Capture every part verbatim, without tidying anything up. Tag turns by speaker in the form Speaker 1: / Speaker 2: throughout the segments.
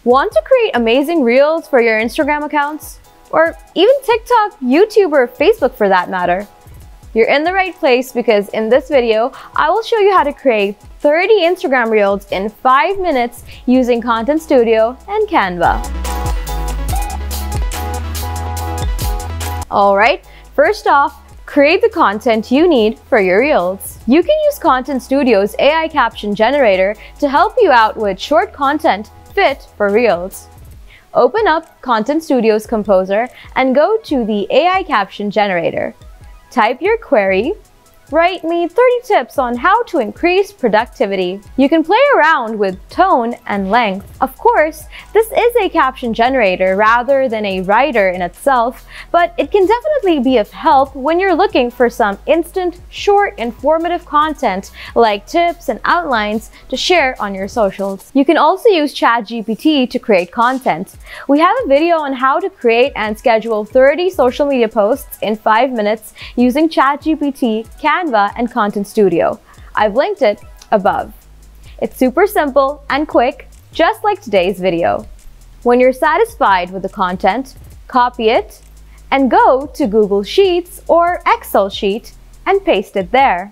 Speaker 1: Want to create amazing reels for your Instagram accounts? Or even TikTok, YouTube, or Facebook for that matter? You're in the right place because in this video, I will show you how to create thirty Instagram reels in five minutes using ContentStudio and Canva. Alright, first off, create the content you need for your reels. You can use ContentStudio's A I caption generator to help you out with short content fit for reels. Open up ContentStudio's Composer and go to the A I caption generator. Type your query. Write me thirty tips on how to increase productivity. You can play around with tone and length. Of course, this is a caption generator rather than a writer in itself, but it can definitely be of help when you're looking for some instant, short, informative content like tips and outlines to share on your socials. You can also use ChatGPT to create content. We have a video on how to create and schedule thirty social media posts in five minutes using ChatGPT, Canva, and ContentStudio. I've linked it above. It's super simple and quick, just like today's video. When you're satisfied with the content, copy it and go to Google Sheets or Excel sheet and paste it there.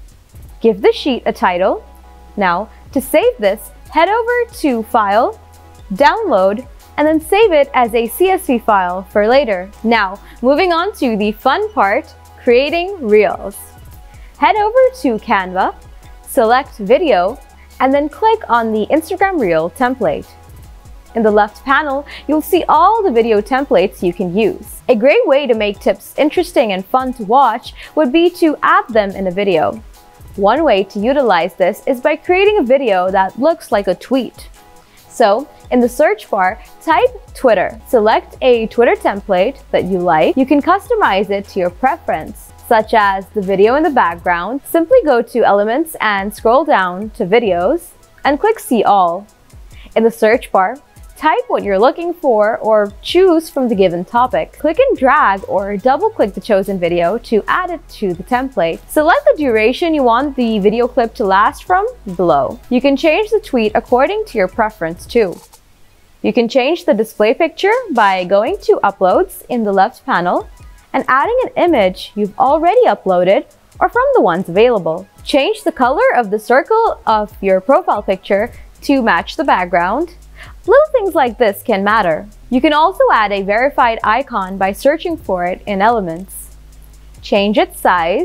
Speaker 1: Give the sheet a title. Now, to save this, head over to File, Download, and then save it as a C S V file for later. Now, moving on to the fun part, creating reels. Head over to Canva, select Video, and then click on the Instagram Reel template. In the left panel, you'll see all the video templates you can use. A great way to make tips interesting and fun to watch would be to add them in a video. One way to utilize this is by creating a video that looks like a tweet. So, in the search bar, type Twitter. Select a Twitter template that you like. You can customize it to your preference, such as the video in the background. Simply go to Elements and scroll down to Videos and click See All. In the search bar, type what you're looking for or choose from the given topic. Click and drag or double-click the chosen video to add it to the template. Select the duration you want the video clip to last from below. You can change the tweet according to your preference too. You can change the display picture by going to Uploads in the left panel and adding an image you've already uploaded or from the ones available. Change the color of the circle of your profile picture to match the background. Little things like this can matter. You can also add a verified icon by searching for it in Elements. Change its size.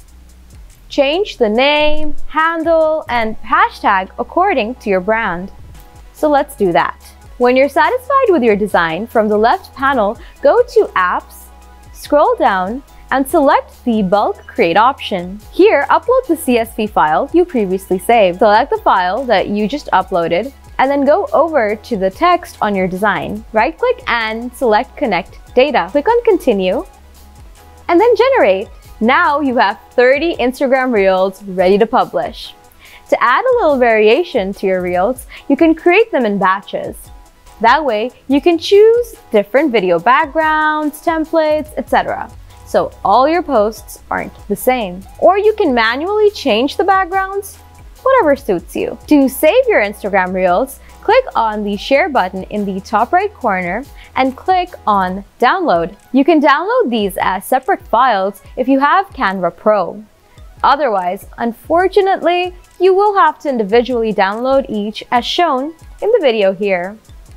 Speaker 1: Change the name, handle, and hashtag according to your brand. So let's do that. When you're satisfied with your design, from the left panel, go to Apps, scroll down, and select the Bulk Create option. Here, upload the C S V file you previously saved. Select the file that you just uploaded, and then go over to the text on your design. Right-click and select Connect Data. Click on Continue, and then Generate. Now you have thirty Instagram Reels ready to publish. To add a little variation to your Reels, you can create them in batches. That way, you can choose different video backgrounds, templates, et cetera. So all your posts aren't the same. Or you can manually change the backgrounds, whatever suits you. To save your Instagram Reels, click on the Share button in the top right corner and click on Download. You can download these as separate files if you have Canva Pro. Otherwise, unfortunately, you will have to individually download each as shown in the video here.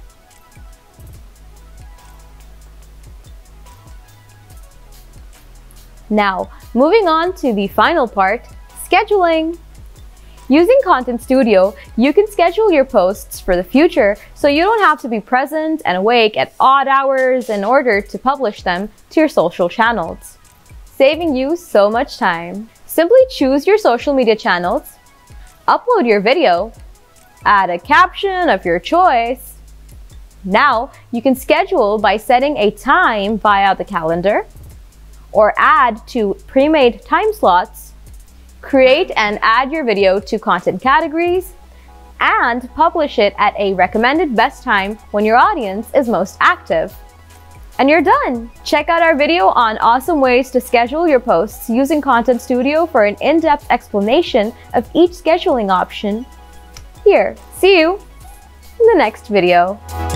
Speaker 1: Now, moving on to the final part, scheduling. Using ContentStudio, you can schedule your posts for the future so you don't have to be present and awake at odd hours in order to publish them to your social channels, saving you so much time. Simply choose your social media channels, upload your video, add a caption of your choice. Now, you can schedule by setting a time via the calendar, or add to pre-made time slots, create and add your video to content categories, and publish it at a recommended best time when your audience is most active. And you're done! Check out our video on awesome ways to schedule your posts using ContentStudio for an in-depth explanation of each scheduling option. Here, see you in the next video.